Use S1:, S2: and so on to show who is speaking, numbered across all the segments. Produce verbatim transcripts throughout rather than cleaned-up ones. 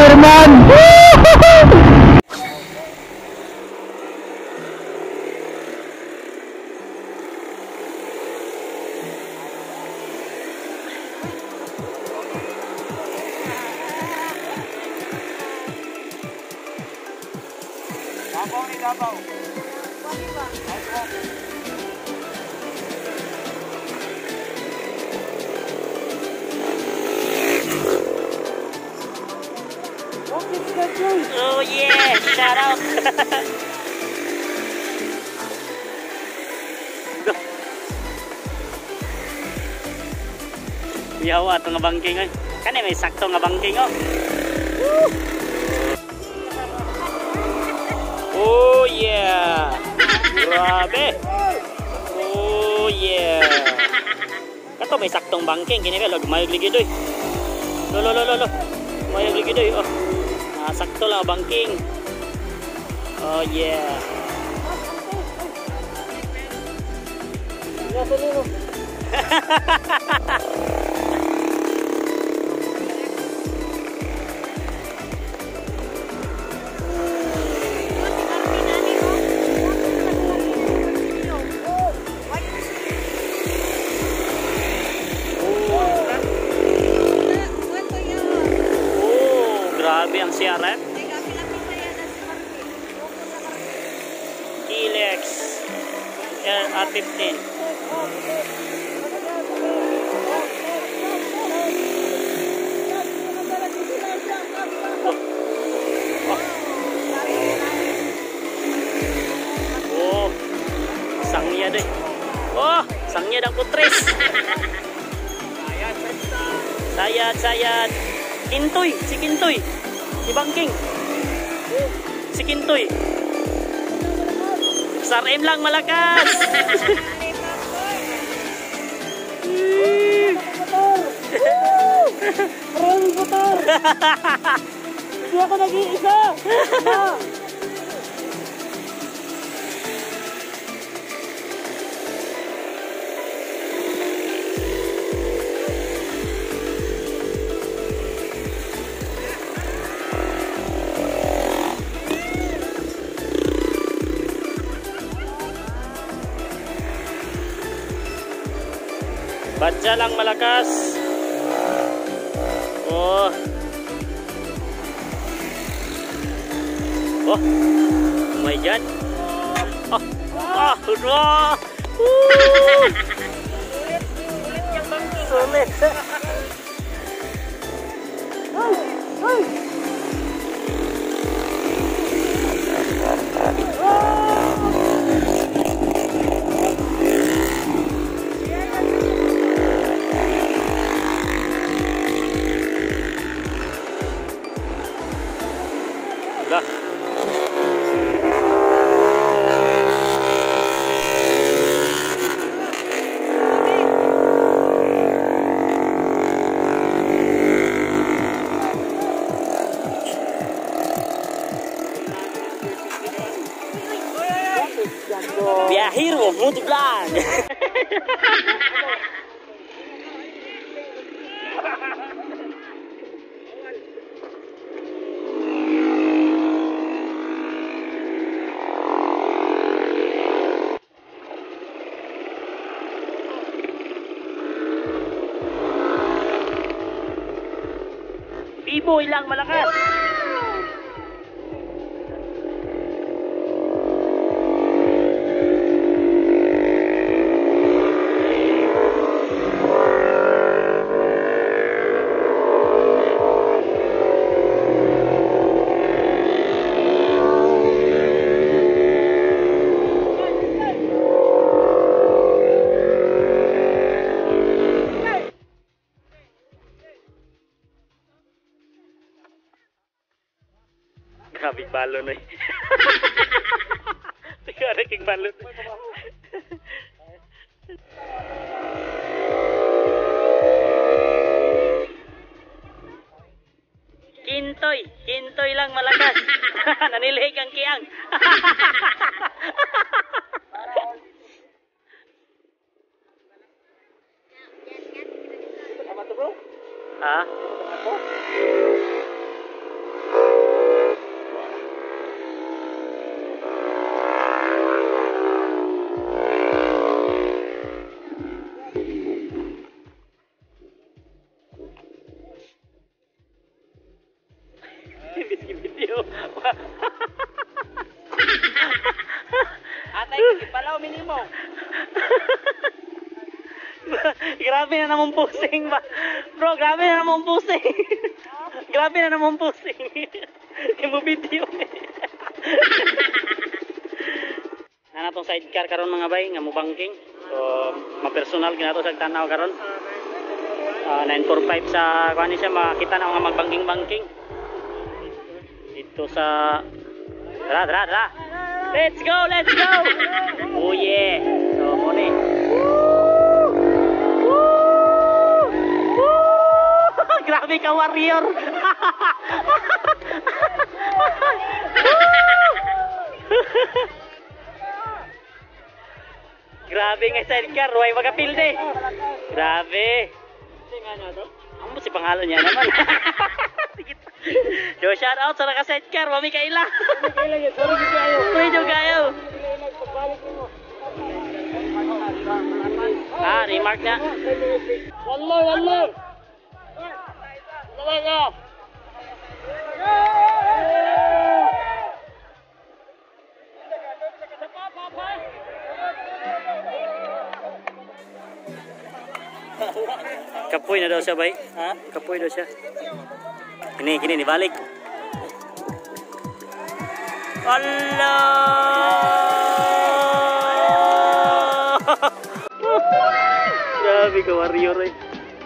S1: Herman.
S2: Davao ni Davao.
S3: Oh yeah, shout out. Yawa ito nga bangking ay. Kani may sakto nga bangking oh. Oh yeah. Grabe. Oh yeah. Kato may saktong bangking kini ba log mayog ligid oy. Lo lo lo lo lo. Mayog ligid oy oh. Ah, sakto lang bangking. Oh yeah. Grabe ang C R F. Kilex R fifteen. Oh, sangnya deh. Oh, sangnya dan putris. Sayat, sayat. Kintoy, si Kintoy. Si Bangking. Si Kintoy. Sarim lang malakas.
S2: Maraming motor. Hindi ako nag-iisa.
S3: Baca lang malakas. Oh. Oh. My God. Oh. Ah, wah. Uh. Sulit.
S2: Ay, ay.
S3: Lah. Biahiro, muito vlog. Iboy lang malakas. Grabe balon eh. Tiga ada king balon. Kintoy, kintoy lang malakas. Nanilig ang kiyang. Ha?
S2: Palaw minimo.
S3: Grabe na naman pusing ba? Bro, grabe na naman pusing. Grabe na naman pusing. Hindi mo video eh. Na natong sidecar karon mga bay, nga mo banking. So, ma-personal ginato sa tanaw karon. Uh, nine four five sa kuan siya makita na mga magbangking-bangking. Dito sa Dra, dra, dra. Let's go, let's go. Oh yeah. So, mo ni. Grabe ka, warrior. Grabe nga sidecar, way magapilde. Grabe. Amo si pangalan niya naman. So shout out sa naka sidecar, mami kaila.
S2: Kaila yun, sorry dito kayo.
S3: Sorry dito kayo. Ah, remark na.
S2: Wallo, wallo. Wallo.
S3: Kapoy na daw siya, bay. Ha? Kapoy daw siya. Kini, kini, dibalik. Allah! Grabe ka, warrior eh.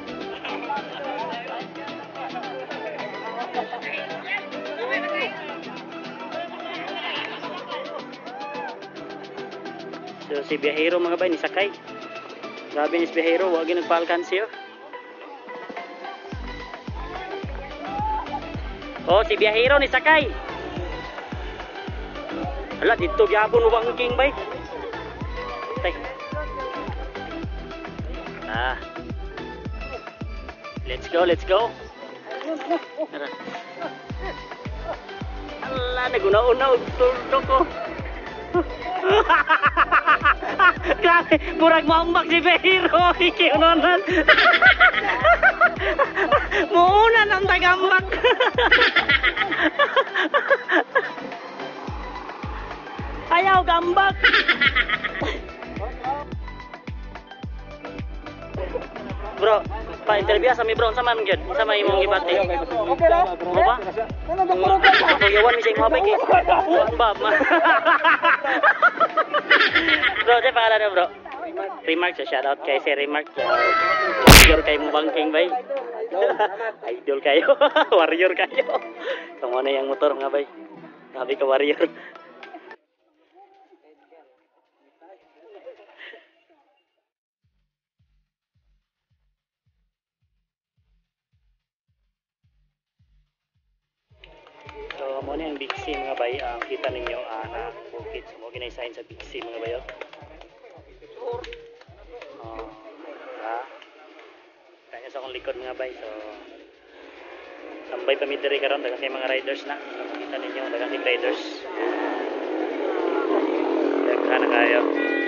S3: So, si biyahero mga bay, ni sakay. Grabe ni si biyahero, wag yung nagpa-alkansi oh. Oh, si biyahero ni sakay. Ala, dito gyapon mo bangking bay. Tay. Ah. Let's go, let's go. Tara. Ala, naguna-una og turdo ko. Grabe, murag maumbak si biyahero. Ikiunonan. Muunan ang tagambak. Ayaw gambak. Bro, pa-interview sa mi bro sama man gyud. Sama imong gibati.
S2: Okay lang.
S3: Mo ba?
S2: Ano ba puro ka?
S3: Ako yawan mi sa imong habay kay. Bab. Bro, sa pangalan na bro. Remark sa shoutout kay si Remark. Warrior kay mo bangking bay. Idol kayo. Warrior kayo. Tama na yung motor nga bay. Sabi ka warrior. So, mo na yung Big C mga bay. Ang kita ninyo uh, na bukid. So, mo ginaisahin sa Big C mga bayo. Oh, ha? Kanya sa akong likod mga bay. So, tambay pamidiri karon dagang kay mga riders na. So, makita ninyo dagang kay riders. Daghan na kayo.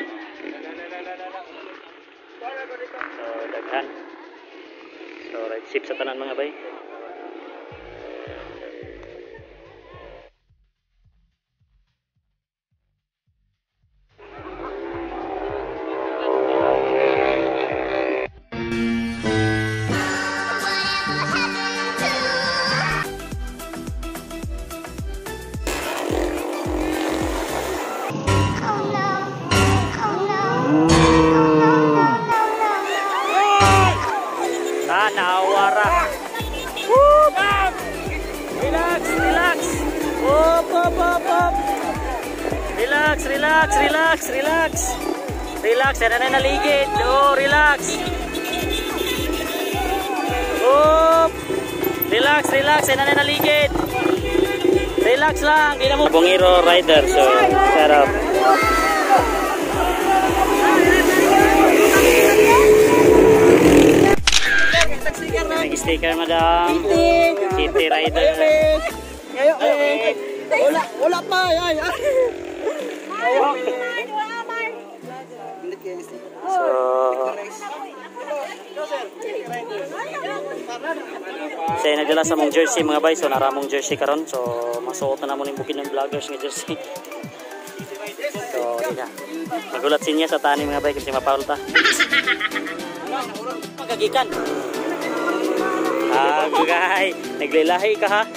S3: So, daghan. So, ride sip sa tanan mga bay. Nawara. Woo! Relax, relax. Hop, hop, hop, hop. Relax, relax, relax, relax. Relax, yan na naligid. Oh, relax. Hop. Relax, relax, yan na naligid. Relax lang. Di na mo. Bongiro rider, so shut up. Sticker madam. City rider.
S2: Ayo, eh. Wala, wala pa. Ay, ay.
S3: So, saya nagdala sa mong jersey mga bay. So, naramong jersey karon. So, masuot na naman yung bukid ng vloggers ng jersey. So, di na. Magulat sinya sa tani mga bay kasi mapaul ta. Magagikan. Ah, gugay. Naglilahi ka ha.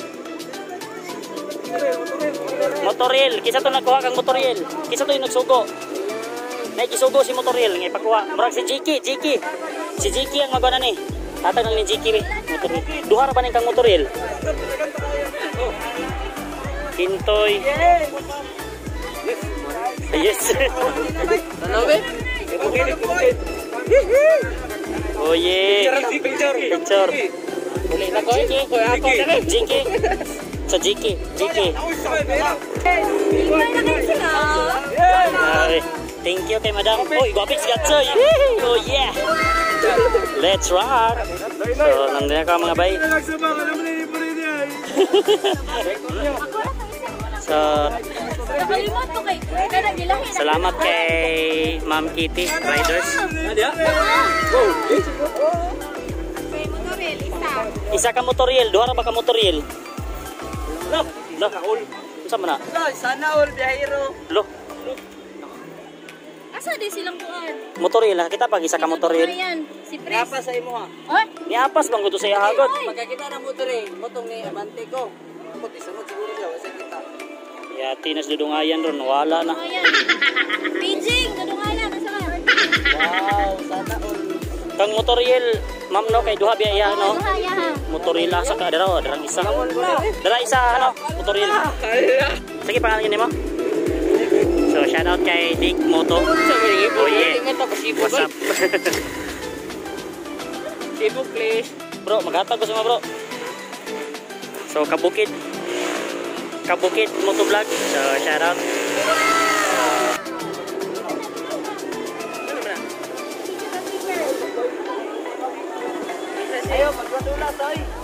S3: Motoril, kisa to nagkuha kang motoril. Kisa to yung nagsugo. Naikisugo si motoril, ngay pakuha. Murag si Jiki, Jiki. Si Jiki ang magana ni. Atag nang ni Jiki be. Motoril. Duha ra ba ning kang motoril? Kintoy. Yes.
S2: Ano be?
S3: Oh yeah.
S2: Picture.
S3: Picture.
S2: Uli na ko.
S3: Jiki. Jiki. Sa Jiki. Jiki. Ay, thank you kay madam. Oh, igwapit si Gatsoy. Oh yeah. Let's rock. So, nandun ka mga bay. So, salamat kay Ma'am Kitty Riders. Isa ka motoril, duha ra ba ka motoril? Lo, lo. Unsa man na?
S2: Sana all biyahero.
S3: Lo.
S1: Asa di silang kuan?
S3: Motoril ha, kita pag isa ka motoril.
S1: Ayan, si Pres.
S2: Napa sa imo ha.
S1: Oh,
S3: Ni apas bang gusto sa ihagod?
S2: Magkakita ng motor eh. Motong ni Abante ko. Puti sunod siguro siya. Wasa kita.
S3: Ya, tinas dudungayan ron, wala na.
S1: ayan. Beijing, kadungayan asa ka?
S2: Wow, sana all.
S3: Kang motoril, ma'am no kay duha biya no.
S1: Duha ya ha.
S3: Motoril asa ka dara, darang isa. Dara isa ano, motoril. Sige pangalan nimo. So shout out kay Dick Moto. Oh yeah. What's up?
S2: Sibuk please.
S3: Bro, maghatag ko sa mga bro. So kabukid. Kabukid Moto Vlog. So shout out.
S2: Ayo, magdula tayo.